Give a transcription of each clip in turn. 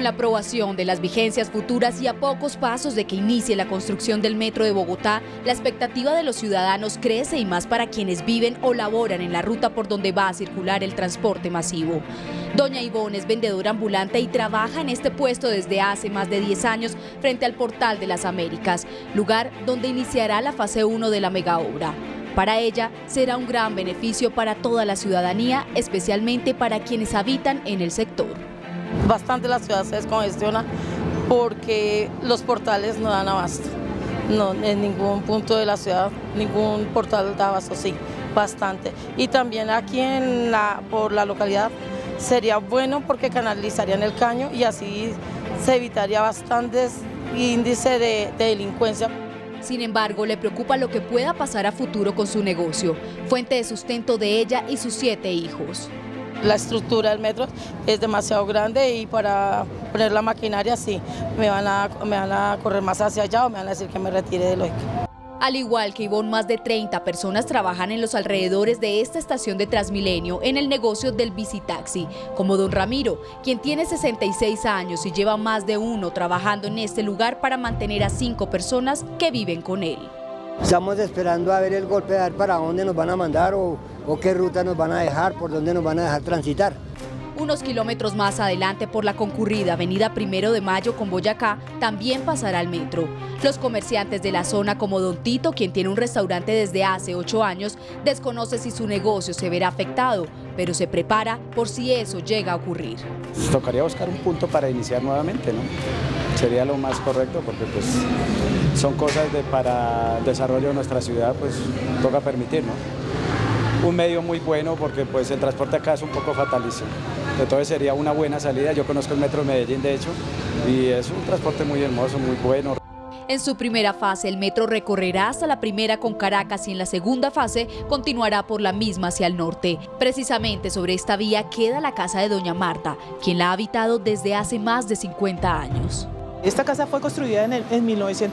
Con la aprobación de las vigencias futuras y a pocos pasos de que inicie la construcción del metro de Bogotá, la expectativa de los ciudadanos crece y más para quienes viven o laboran en la ruta por donde va a circular el transporte masivo. Doña Ivonne es vendedora ambulante y trabaja en este puesto desde hace más de 10 años frente al Portal de las Américas, lugar donde iniciará la fase 1 de la megaobra. Para ella será un gran beneficio para toda la ciudadanía, especialmente para quienes habitan en el sector. Bastante la ciudad se descongestiona porque los portales no dan abasto. No, en ningún punto de la ciudad, ningún portal da abasto, sí, bastante. Y también aquí por la localidad sería bueno porque canalizarían el caño y así se evitaría bastantes índices de delincuencia. Sin embargo, le preocupa lo que pueda pasar a futuro con su negocio, fuente de sustento de ella y sus 7 hijos. La estructura del metro es demasiado grande y para poner la maquinaria sí, me van a correr más hacia allá o me van a decir que me retire de lógica. Al igual que Ivonne, más de 30 personas trabajan en los alrededores de esta estación de Transmilenio en el negocio del bicitaxi, como don Ramiro, quien tiene 66 años y lleva más de uno trabajando en este lugar para mantener a 5 personas que viven con él. Estamos esperando a ver el golpe de dar para dónde nos van a mandar o qué ruta nos van a dejar, por dónde nos van a dejar transitar. Unos kilómetros más adelante por la concurrida avenida 1 de Mayo con Boyacá también pasará el metro. Los comerciantes de la zona como don Tito, quien tiene un restaurante desde hace 8 años, desconoce si su negocio se verá afectado, pero se prepara por si eso llega a ocurrir. Tocaría buscar un punto para iniciar nuevamente, ¿no? Sería lo más correcto porque pues son cosas para el desarrollo de nuestra ciudad, pues toca permitir, ¿no? Un medio muy bueno porque pues el transporte acá es un poco fatalicio, entonces sería una buena salida. Yo conozco el metro de Medellín de hecho y es un transporte muy hermoso, muy bueno. En su primera fase el metro recorrerá hasta la primera con Caracas y en la segunda fase continuará por la misma hacia el norte. Precisamente sobre esta vía queda la casa de doña Marta, quien la ha habitado desde hace más de 50 años. Esta casa fue construida en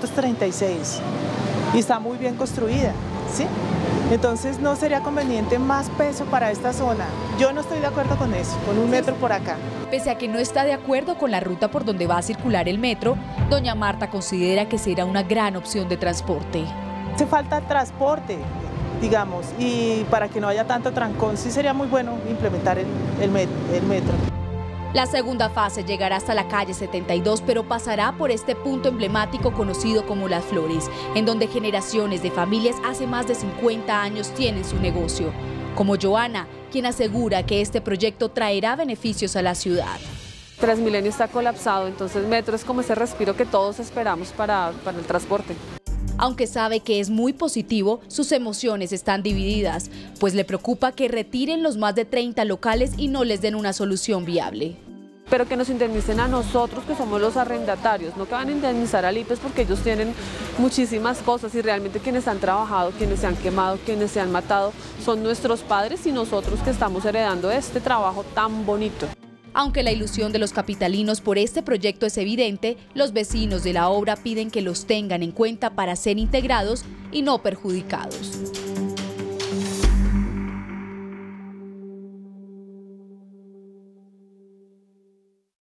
1936 y está muy bien construida, ¿sí? Entonces no sería conveniente más peso para esta zona. Yo no estoy de acuerdo con eso, con un metro por acá. Pese a que no está de acuerdo con la ruta por donde va a circular el metro, doña Marta considera que será una gran opción de transporte. Hace falta transporte, digamos, y para que no haya tanto trancón, sí sería muy bueno implementar el metro. La segunda fase llegará hasta la calle 72, pero pasará por este punto emblemático conocido como Las Flores, en donde generaciones de familias hace más de 50 años tienen su negocio. Como Joana, quien asegura que este proyecto traerá beneficios a la ciudad. Transmilenio está colapsado, entonces metro es como ese respiro que todos esperamos para el transporte. Aunque sabe que es muy positivo, sus emociones están divididas, pues le preocupa que retiren los más de 30 locales y no les den una solución viable. Pero que nos indemnicen a nosotros que somos los arrendatarios, no que van a indemnizar al IPES porque ellos tienen muchísimas cosas y realmente quienes han trabajado, quienes se han quemado, quienes se han matado son nuestros padres y nosotros que estamos heredando este trabajo tan bonito. Aunque la ilusión de los capitalinos por este proyecto es evidente, los vecinos de la obra piden que los tengan en cuenta para ser integrados y no perjudicados.